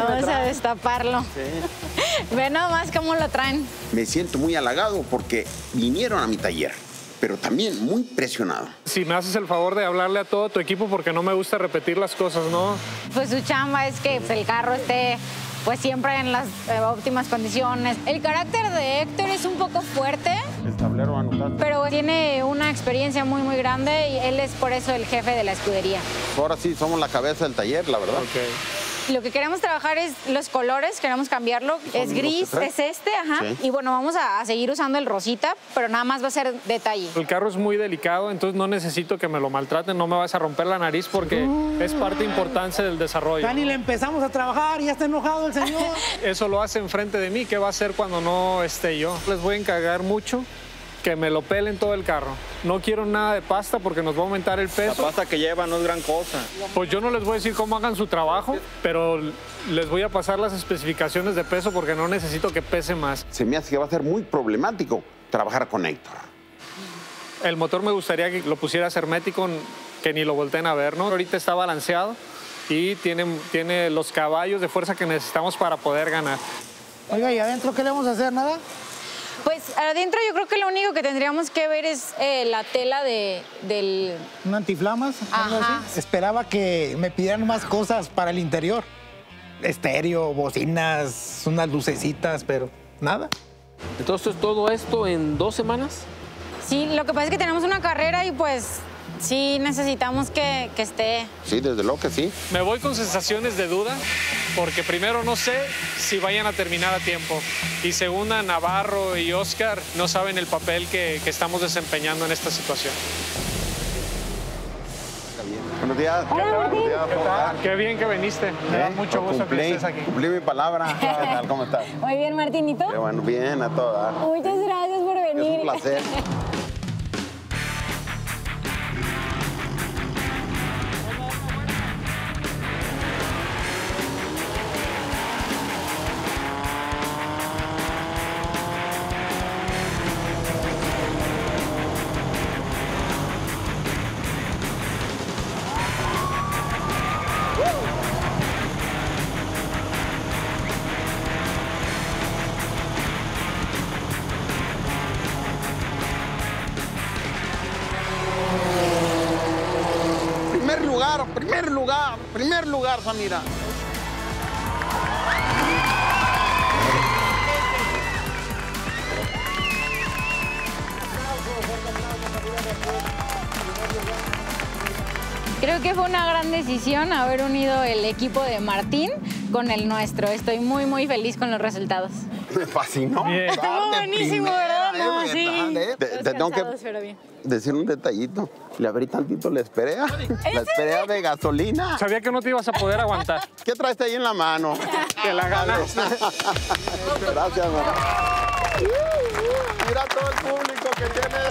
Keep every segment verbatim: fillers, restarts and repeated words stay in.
Vamos a destaparlo. Sí. Ve nomás cómo lo traen. Me siento muy halagado porque vinieron a mi taller, pero también muy presionado. Si me haces el favor de hablarle a todo tu equipo porque no me gusta repetir las cosas, ¿no? Pues su chamba es que pues, el carro esté pues siempre en las eh, óptimas condiciones. El carácter de Héctor es un poco fuerte. El tablero anotaste. Pero tiene una experiencia muy, muy grande y él es por eso el jefe de la escudería. Ahora sí, somos la cabeza del taller, la verdad. Okay. Lo que queremos trabajar es los colores, queremos cambiarlo. Es gris, es este, ajá. Sí. Y bueno, vamos a, a seguir usando el rosita, pero nada más va a ser detalle. El carro es muy delicado, entonces no necesito que me lo maltraten, no me vas a romper la nariz porque uh, es parte importante del desarrollo. Dani, le empezamos a trabajar y ya está enojado el señor. Eso lo hace enfrente de mí, ¿qué va a hacer cuando no esté yo? Les voy a encargar mucho que me lo pelen todo el carro. No quiero nada de pasta porque nos va a aumentar el peso. La pasta que lleva no es gran cosa. Pues yo no les voy a decir cómo hagan su trabajo, pero les voy a pasar las especificaciones de peso porque no necesito que pese más. Se me hace que va a ser muy problemático trabajar con Héctor. El motor me gustaría que lo pusieras hermético, que ni lo volteen a ver, ¿no? Ahorita está balanceado y tiene, tiene los caballos de fuerza que necesitamos para poder ganar. Oiga, ¿y adentro qué le vamos a hacer? ¿Nada? Pues adentro yo creo que lo único que tendríamos que ver es eh, la tela de, del... ¿Un antiflamas? ¿Algo Ajá. así? Esperaba que me pidieran más cosas para el interior. Estéreo, bocinas, unas lucecitas, pero nada. Entonces, ¿todo esto en dos semanas? Sí, lo que pasa es que tenemos una carrera y pues sí necesitamos que, que esté... Sí, desde luego que sí. Me voy con sensaciones de duda porque primero no sé si vayan a terminar a tiempo y segunda, Navarro y Oscar no saben el papel que, que estamos desempeñando en esta situación. Buenos días. Hola, Martín. Buenos días, ¿cómo están? Qué bien que viniste. Me da mucho gusto cumplí, que estés aquí. Cumplí mi palabra. ¿Qué tal? ¿Cómo estás? Muy bien, Martín, ¿y tú? Qué bueno, bien, a todas. Muchas gracias por venir. Es un placer. Primer lugar, primer lugar, primer lugar, Samira. Creo que fue una gran decisión haber unido el equipo de Martín con el nuestro. Estoy muy, muy feliz con los resultados. Me fascinó. Bien. Estuvo buenísimo, ¿verdad? No, ¿eh? sí. ¿eh? Te, te tengo que pero bien. decir un detallito. Le abrí tantito la esperea. La esperea de gasolina. Sabía que no te ibas a poder aguantar. ¿Qué traes ahí en la mano? Que la ganas. Gracias, mamá. Mira todo el público que tienes.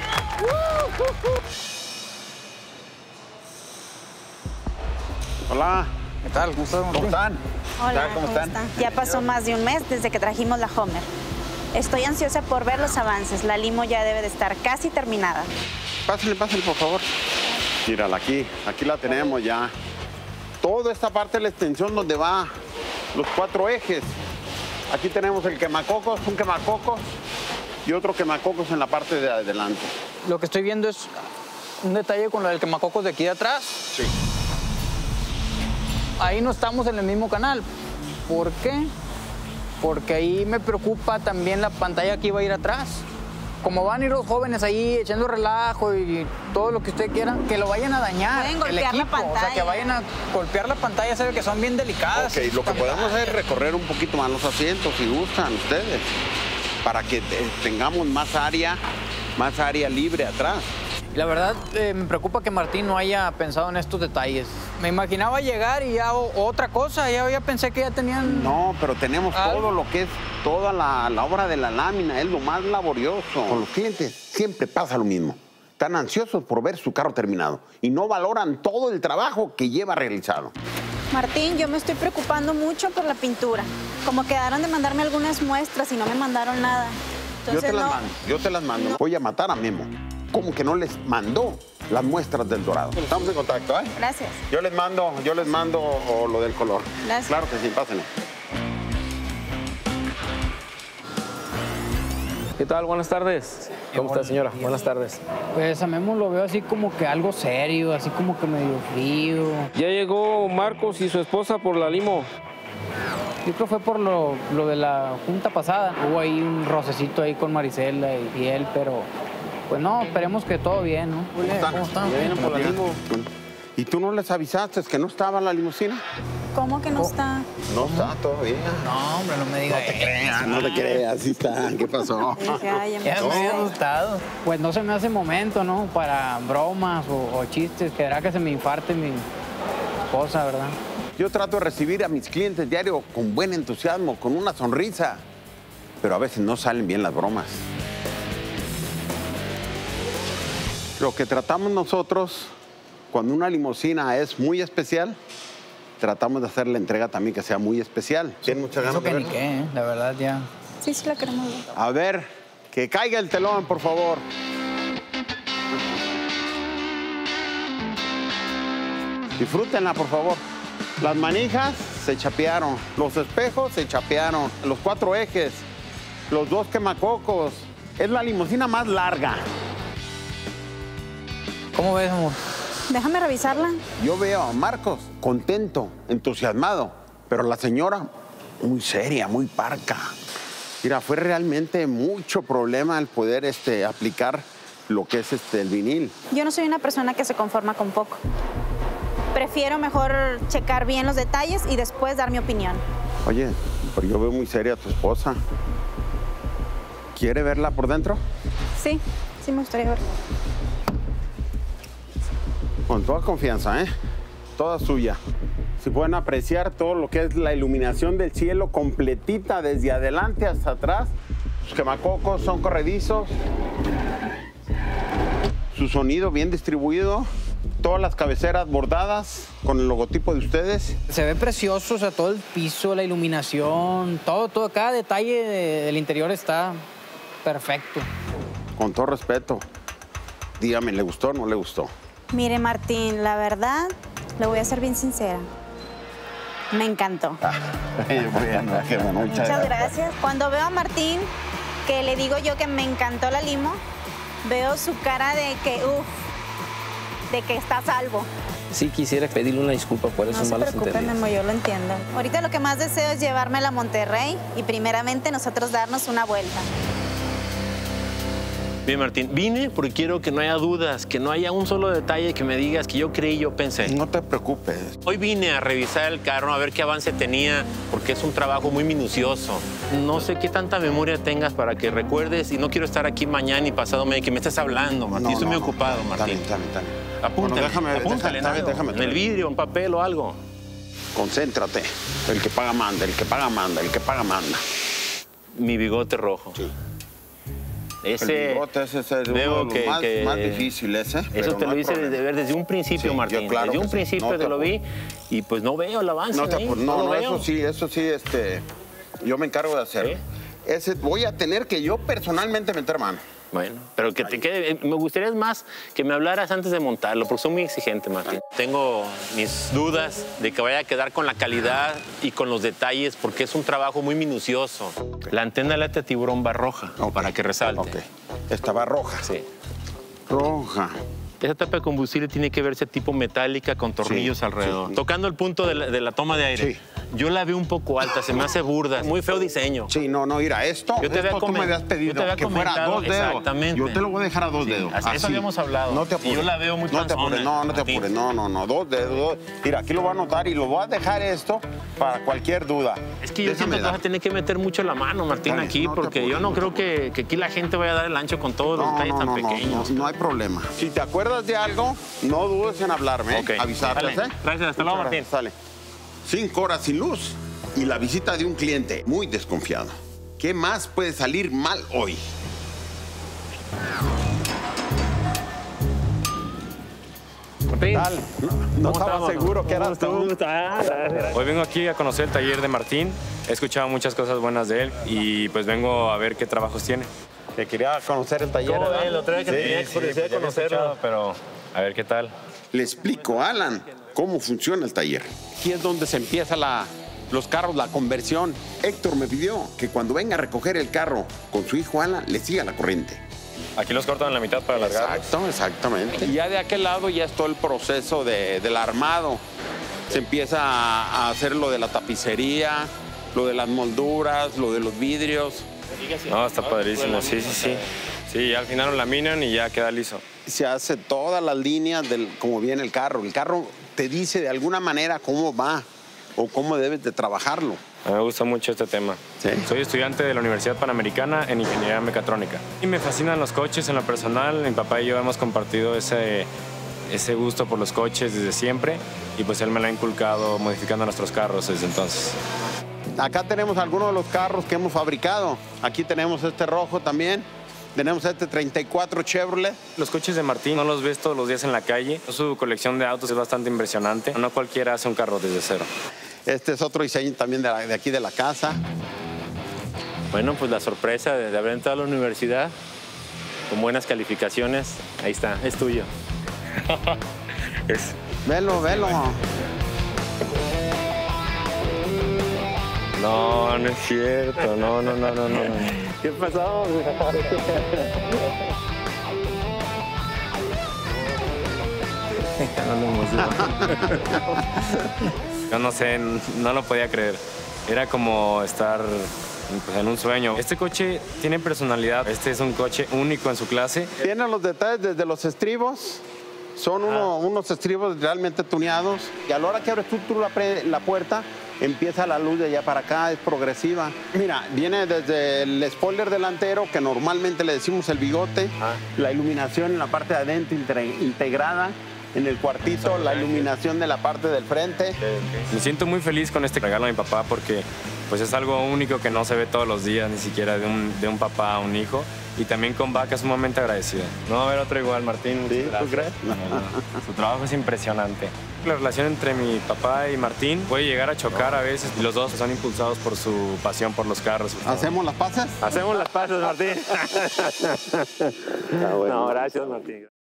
Hola. ¿Qué tal? ¿Cómo están? ¿Cómo están? Hola, ¿Cómo están? Ya pasó más de un mes desde que trajimos la Homer. Estoy ansiosa por ver los avances. La limo ya debe de estar casi terminada. Pásale, pásale, por favor. Mírala aquí, aquí la tenemos ya. Toda esta parte de la extensión donde va los cuatro ejes. Aquí tenemos el quemacocos, un quemacocos y otro quemacocos en la parte de adelante. Lo que estoy viendo es un detalle con lo del quemacocos de aquí de atrás. Sí. Ahí no estamos en el mismo canal. ¿Por qué? Porque ahí me preocupa también la pantalla que iba a ir atrás. Como van a ir los jóvenes ahí echando relajo y todo lo que usted quiera, que lo vayan a dañar. Pueden el golpear la equipo. O sea, pantalla. que vayan a golpear la pantalla, sabe que son bien delicadas. Ok, lo que podemos hacer es recorrer un poquito más los asientos, si gustan ustedes, para que te- tengamos más área, más área libre atrás. La verdad, eh, me preocupa que Martín no haya pensado en estos detalles. Me imaginaba llegar y ya o- otra cosa, ya, ya pensé que ya tenían... No, pero tenemos ¿Algo? todo lo que es toda la, la obra de la lámina, es lo más laborioso. Con los clientes siempre pasa lo mismo. Están ansiosos por ver su carro terminado y no valoran todo el trabajo que lleva realizado. Martín, yo me estoy preocupando mucho por la pintura. Como quedaron de mandarme algunas muestras y no me mandaron nada. Yo Entonces, te las no- mando, yo te las mando. Voy a matar a Memo. ¿Cómo que no les mandó las muestras del dorado. Estamos en contacto, ¿eh? Gracias. Yo les mando, yo les mando oh, lo del color. Gracias. Claro que sí, pásenle. ¿Qué tal? Buenas tardes. ¿Cómo está, señora? Buenas tardes. Pues a Memo lo veo así como que algo serio, así como que medio frío. Ya llegó Marcos y su esposa por la limo. Yo creo que fue por lo, lo de la junta pasada. Hubo ahí un rocecito ahí con Marisela y, y él, pero pues no, esperemos que todo bien, ¿no? ¿Cómo están? ¿Cómo están? Ya vienen por la limo. ¿Y tú no les avisaste que no estaba la limusina? ¿Cómo que no está? No está todavía. No, hombre, no me digas. No te creas. No te creas, sí está. ¿Qué pasó? Dije, ay, ya me Ya me había asusté. asustado. Pues no se me hace momento, ¿no? Para bromas o, o chistes. Quedará que se me infarte mi esposa, ¿verdad? Yo trato de recibir a mis clientes diario con buen entusiasmo, con una sonrisa. Pero a veces no salen bien las bromas. Lo que tratamos nosotros, cuando una limusina es muy especial, tratamos de hacer la entrega también que sea muy especial. ¿Tienen muchas ganas Eso de que ni verlo? qué, ¿eh? La verdad ya. Sí, sí la queremos ver. A ver, que caiga el telón, por favor. Disfrútenla, por favor. Las manijas se chapearon, los espejos se chapearon, los cuatro ejes, los dos quemacocos. Es la limusina más larga. ¿Cómo ves, amor? Déjame revisarla. Yo veo a Marcos contento, entusiasmado, pero la señora muy seria, muy parca. Mira, fue realmente mucho problema el poder este, aplicar lo que es este, el vinil. Yo no soy una persona que se conforma con poco. Prefiero mejor checar bien los detalles y después dar mi opinión. Oye, pero yo veo muy seria a tu esposa. ¿Quiere verla por dentro? Sí, sí me gustaría verla. Con toda confianza, ¿eh? Toda suya. Si pueden apreciar todo lo que es la iluminación del cielo completita desde adelante hasta atrás. Sus quemacocos son corredizos. Su sonido bien distribuido. Todas las cabeceras bordadas con el logotipo de ustedes. Se ve precioso, o sea, todo el piso, la iluminación, todo, todo, cada detalle de- del interior está perfecto. Con todo respeto. Dígame, ¿le gustó o no le gustó? Mire, Martín, la verdad, le voy a ser bien sincera. Me encantó. Bueno, qué bueno, muchas Muchas gracias. gracias. Cuando veo a Martín, que le digo yo que me encantó la limo, veo su cara de que, uff, de que está a salvo. Sí quisiera pedirle una disculpa por No esos se malos preocupe, entendidos. Memo, yo lo entiendo. Ahorita lo que más deseo es llevármela a Monterrey y primeramente nosotros darnos una vuelta. Bien, Martín, vine porque quiero que no haya dudas, que no haya un solo detalle que me digas que yo creí, yo pensé. No te preocupes. Hoy vine a revisar el carro, a ver qué avance tenía, porque es un trabajo muy minucioso. No sé qué tanta memoria tengas para que recuerdes y no quiero estar aquí mañana y pasado mañana que me estés hablando, Martín. No, Estoy no, muy no. ocupado, Está Martín. bien, está bien, está bien. Apúntale, Bueno, déjame, apúntale en déjame, algo, déjame, en el vidrio, en papel o algo. Concéntrate. El que paga manda, el que paga manda, el que paga manda. Mi bigote rojo. Sí. Ese, el bigote ese es el, veo uno de los que, más, que más difícil ese. Eso pero te no lo hay hice problema. desde, ver desde un principio, Sí, Martín. yo claro desde que un sí. principio No te te lo vi apures. y pues no veo el avance. No, te ahí, apures. no, lo no, veo. eso sí, eso sí, este, yo me encargo de hacerlo. ¿Sí? Ese, voy a tener que yo personalmente meter mano. Bueno, pero que te quede. Me gustaría más que me hablaras antes de montarlo, porque soy muy exigente, Martín. Tengo mis dudas de que vaya a quedar con la calidad y con los detalles, porque es un trabajo muy minucioso. La antena lata de tiburón va roja, Ok. para que resalte. Ok. Esta va roja. Sí. Roja. Esa tapa de combustible tiene que verse tipo metálica con tornillos Sí, alrededor. sí. Tocando el punto de la, de la toma de aire. Sí. Yo la veo un poco alta, se me hace burda. Muy feo diseño. Sí, no, no, mira, esto, Yo te había esto tú comen- me habías yo pedido te había que fuera comentado, dos dedos. exactamente. Yo te lo voy a dejar a dos Sí, dedos. así- eso habíamos hablado. No te Y apures. yo la veo muy No te panzona, apures, no, no te Martín. apures. No, no, no, dos dedos. dos. Mira, aquí lo voy a anotar y lo voy a dejar esto para cualquier duda. Es que yo Déjame siento que dar. vas a tener que meter mucho la mano, Martín, Está bien, aquí, no te porque yo apures, no no te creo que, que aquí la gente vaya a dar el ancho con todos los No, detalles no, tan no, no, pequeños. no, no hay problema. Si te acuerdas de algo, no dudes en hablarme, ¿eh? Ok. Avisarles, Sale. ¿eh? Gracias, hasta luego, Muchas Martín. gracias, Sale. Cinco horas sin luz y la visita de un cliente muy desconfiado. ¿Qué más puede salir mal hoy? Martín, Tal, no, no estaba estamos? seguro que eras tú. ¿Cómo estás? Hoy vengo aquí a conocer el taller de Martín. He escuchado muchas cosas buenas de él y pues vengo a ver qué trabajos tiene. que quería conocer el taller. ¿Cómo ¿verdad? ven? Lo trae que tenía curiosidad de conocerlo. Pero a ver qué tal. Le explico a Alan cómo funciona el taller. Aquí es donde se empieza la, los carros, la conversión. Héctor me pidió que cuando venga a recoger el carro con su hijo Alan, le siga la corriente. Aquí los cortan en la mitad para alargar. Exacto, exactamente. Y ya de aquel lado ya es todo el proceso de, del armado. Se empieza a, a hacer lo de la tapicería, lo de las molduras, lo de los vidrios. No, está padrísimo, sí, sí, sí. Sí, ya al final lo laminan y ya queda liso. Se hace todas las líneas del cómo viene el carro. El carro te dice de alguna manera cómo va o cómo debes de trabajarlo. A mí me gusta mucho este tema. ¿Sí? Soy estudiante de la Universidad Panamericana en Ingeniería Mecatrónica. Y me fascinan los coches en lo personal. Mi papá y yo hemos compartido ese, ese gusto por los coches desde siempre. Y pues él me lo ha inculcado modificando nuestros carros desde entonces. Acá tenemos algunos de los carros que hemos fabricado. Aquí tenemos este rojo también. Tenemos este treinta y cuatro Chevrolet. Los coches de Martín no los ves todos los días en la calle. Su colección de autos es bastante impresionante. No cualquiera hace un carro desde cero. Este es otro diseño también de, la, de aquí de la casa. Bueno, pues la sorpresa de, de haber entrado a la universidad con buenas calificaciones. Ahí está, es tuyo. es... Velo, velo. No, no es cierto. No, no, no, no, no. no. ¿Qué pasó? Yo no sé, no lo podía creer. Era como estar pues, en un sueño. Este coche tiene personalidad. Este es un coche único en su clase. Tiene los detalles desde los estribos. Son uno, unos estribos realmente tuneados. Y a la hora que abres tú, tú la, pre, la puerta, empieza la luz de allá para acá, es progresiva. Mira, viene desde el spoiler delantero, que normalmente le decimos el bigote, ah. la iluminación en la parte de adentro integrada, en el cuartito, la iluminación de la parte del frente. Okay, okay. Me siento muy feliz con este regalo de mi papá porque pues, es algo único que no se ve todos los días, ni siquiera de un, de un papá a un hijo. Y también con Vaca sumamente agradecida. No va a haber otro igual, Martín. ¿Sí? ¿Tú crees? No, no. Su trabajo es impresionante. La relación entre mi papá y Martín puede llegar a chocar a veces. Y los dos son impulsados por su pasión por los carros. ¿Hacemos las paces? Hacemos las paces, Martín. Ah, bueno. No, gracias, Martín.